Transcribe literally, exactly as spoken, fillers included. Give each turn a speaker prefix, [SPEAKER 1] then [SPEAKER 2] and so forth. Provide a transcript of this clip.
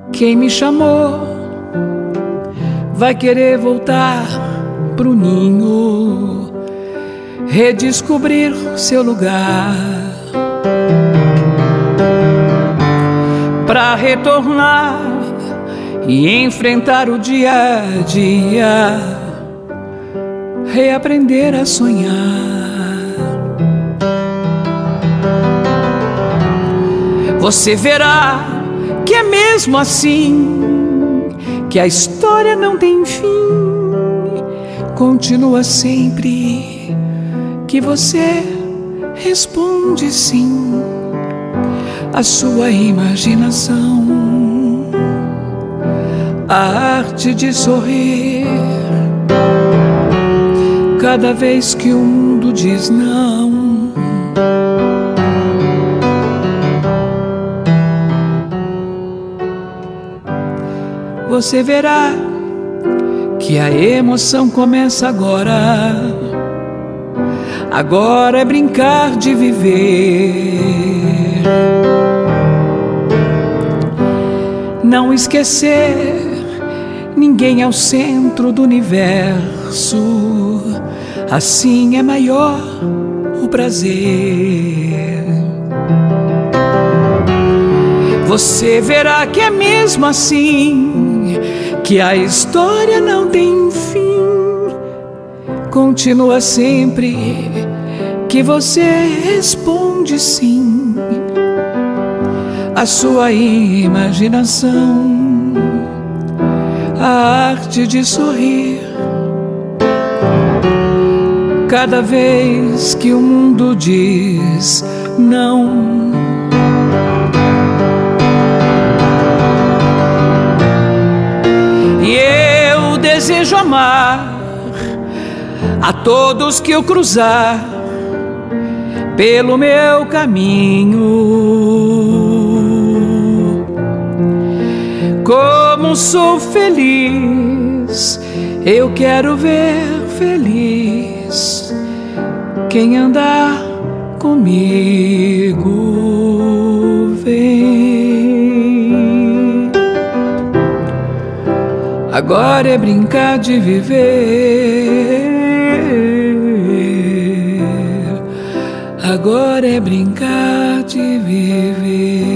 [SPEAKER 1] Quem me chamou vai querer voltar pro ninho, redescobrir seu lugar, pra retornar e enfrentar o dia a dia, reaprender a sonhar. Você verá que é mesmo assim, que a história não tem fim. Continua sempre que você responde sim à sua imaginação, a arte de sorrir cada vez que o mundo diz não. Você verá que a emoção começa agora. Agora é brincar de viver, não esquecer, ninguém é o centro do universo. Assim é maior o prazer. Você verá que é mesmo assim, que a história não tem fim. Continua sempre que você responde sim à sua imaginação, a arte de sorrir cada vez que o mundo diz não. E eu desejo amar a todos que eu cruzar pelo meu caminho. Como sou feliz, eu quero ver feliz quem andar comigo. Vem, agora é brincar de viver. Agora é brincar de viver.